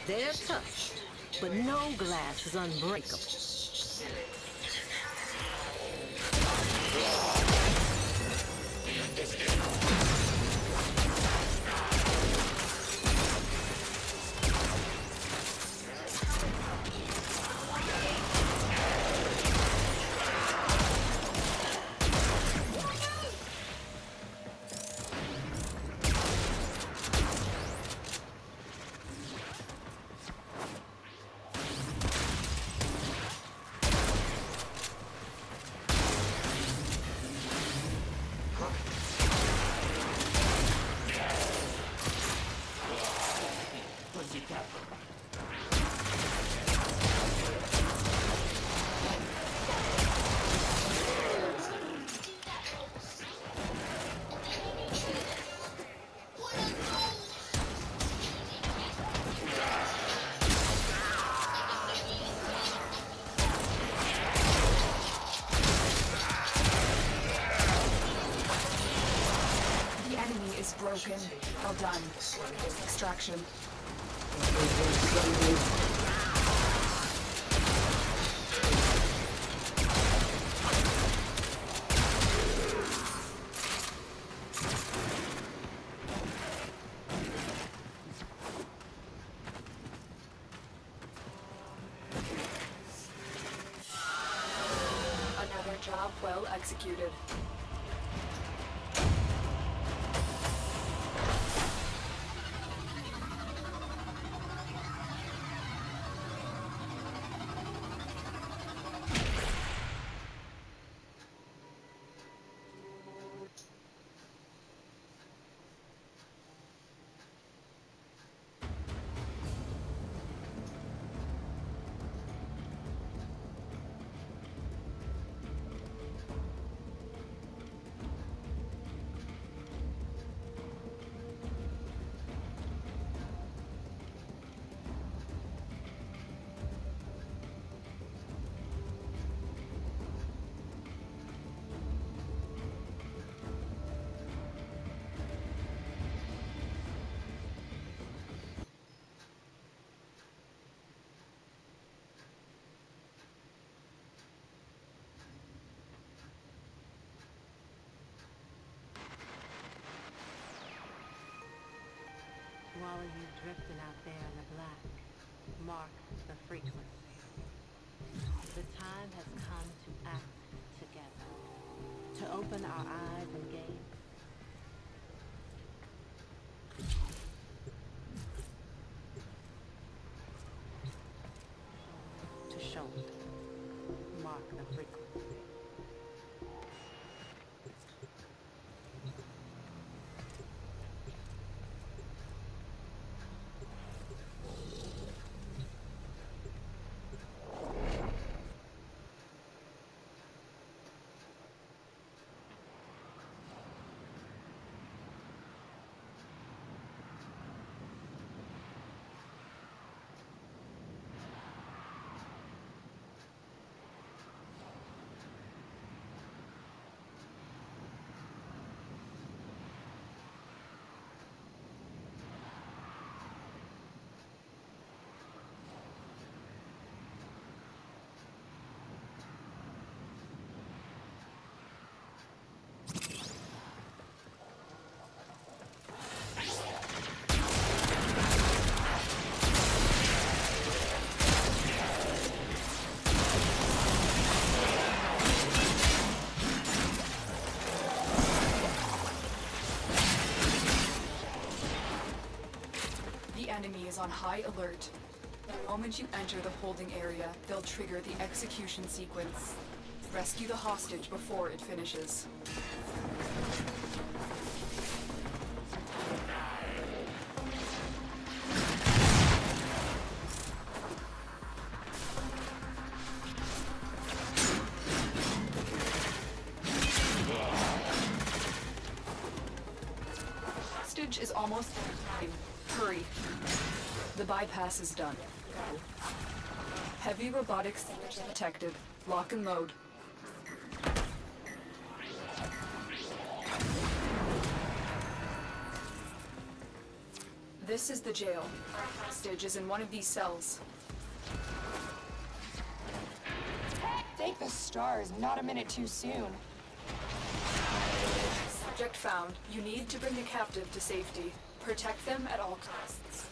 They're tough, but no glass is unbreakable. Broken. Well done. Extraction. Another job well executed. All of you drifting out there in the black, mark the frequency. The time has come to act together, to open our eyes and gaze. To show, mark the frequency. Enemy is on high alert. The moment you enter the holding area, they'll trigger the execution sequence. Rescue the hostage before it finishes. Hostage is almost time. Hurry. The bypass is done. Heavy robotics detected. Lock and load. This is the jail. Our hostage is in one of these cells. Thank the stars, not a minute too soon. Subject found. You need to bring the captive to safety. Protect them at all costs.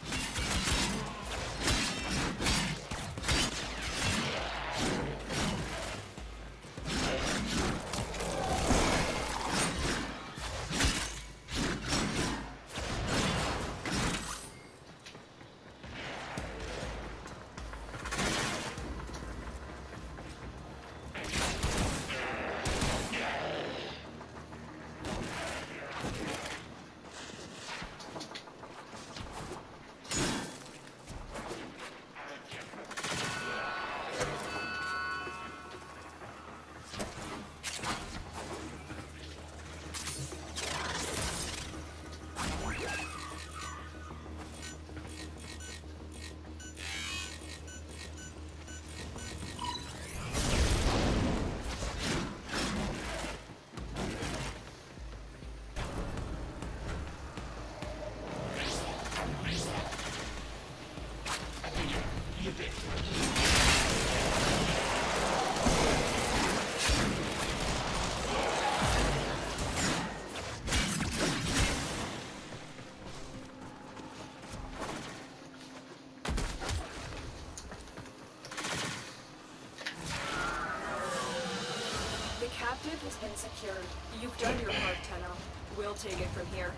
The captive has been secured. You've done your part, Tenno. We'll take it from here.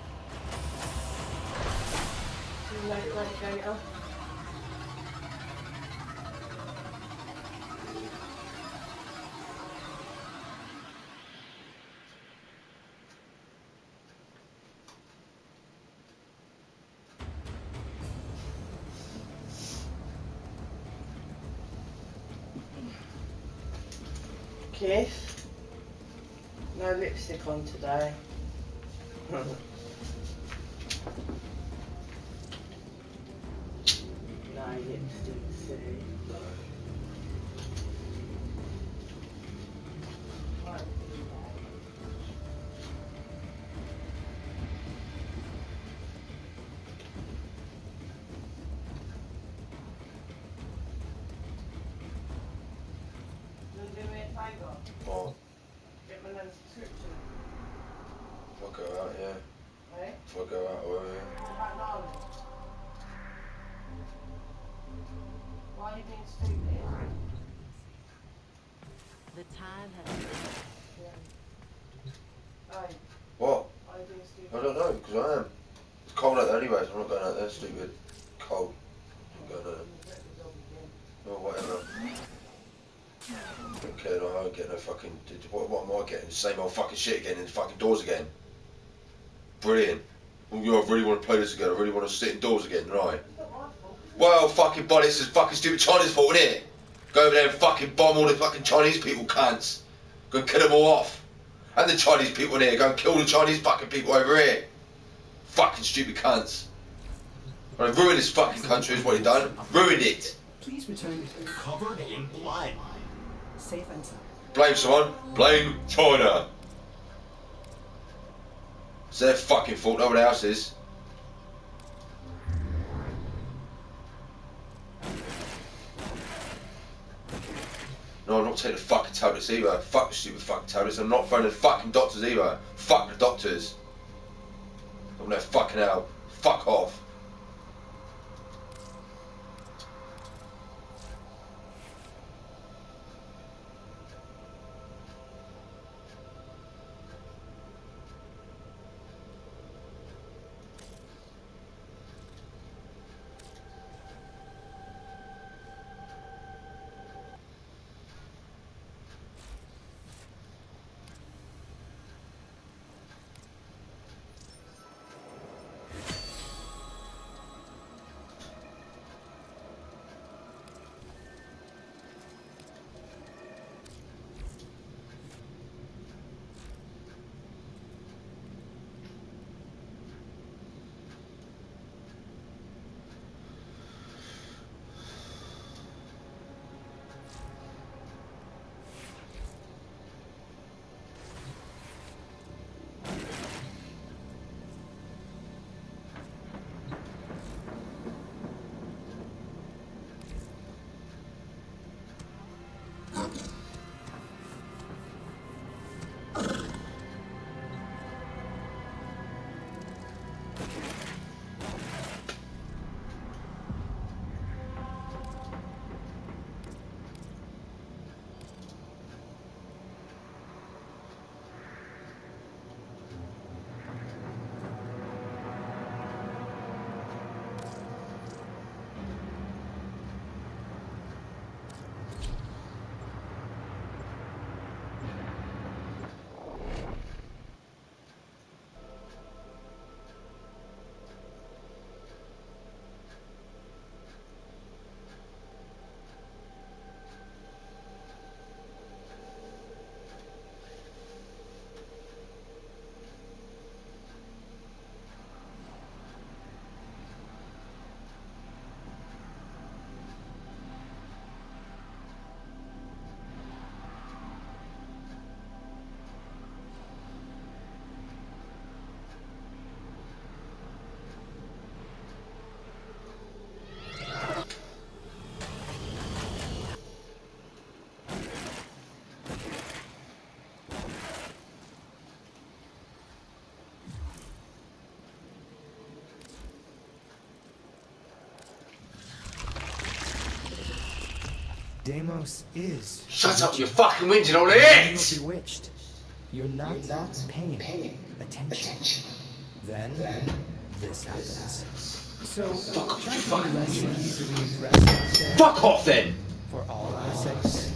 Kiss. No lipstick on today. No lipstick, see. What? Get my nan's prescription. If I go out, yeah. Eh? If I go out, I will, yeah. What about Darling? Why are you being stupid? The time has Yeah. Hey, What? why are you being I stupid? don't know, because I am. It's cold out there anyway, so I'm not going out there, stupid. Cold. I'm going out there. Oh, whatever. I don't care, no, I don't get no fucking... What am I getting? The same old fucking shit again in the fucking doors again. Brilliant. Oh, yeah, I really want to play this again. I really want to sit indoors again, right? Well, fucking buddy, it's this fucking stupid Chinese fault, innit? Go over there and fucking bomb all the fucking Chinese people, cunts. Go and kill them all off. And the Chinese people in here. Go and kill the Chinese fucking people over here. Fucking stupid cunts. I ruined this fucking country is what he done. Ruined it. Please return covered in blood. Safe and sound. Blame someone. Blame China. It's their fucking fault, nobody else's. No, I'm not taking the fucking tablets either. Fuck the stupid fucking tablets. I'm not phoning the fucking doctors either. Fuck the doctors. I'm no fucking help. Fuck off. Deimos is. Shut up, you fucking whinging all the You're hits! bewitched. You're not paying attention. Then this happens. So try to be less easily impressed out there Fuck off then! for all our sakes.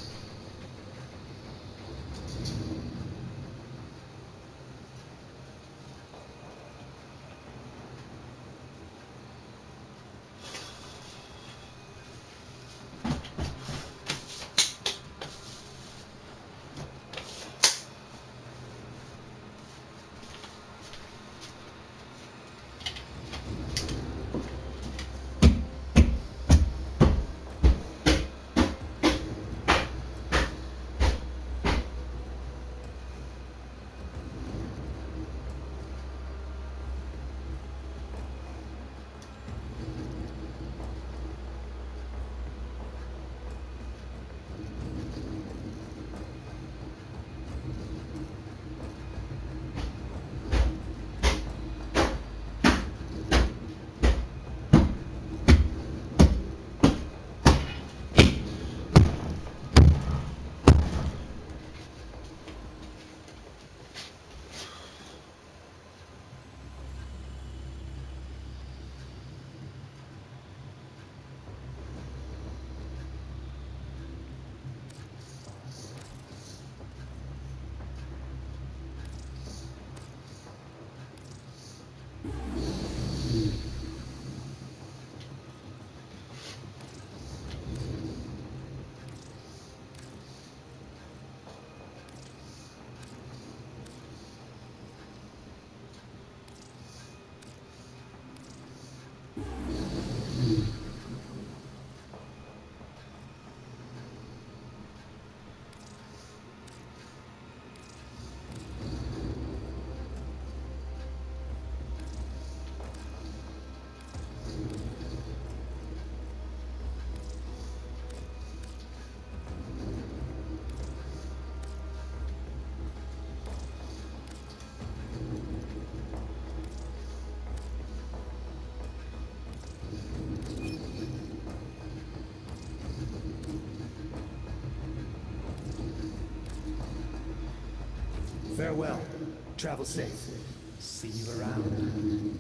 Farewell. Travel safe. See you around.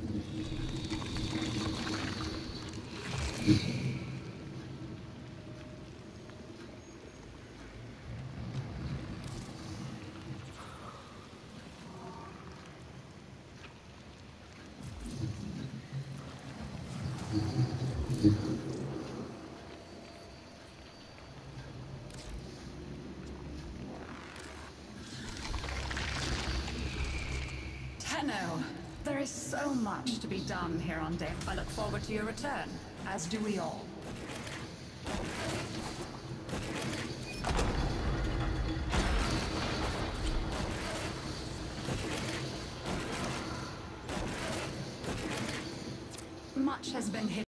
Tenno, there is so much to be done here on Deimos. I look forward to your return, as do we all. Much has been hidden.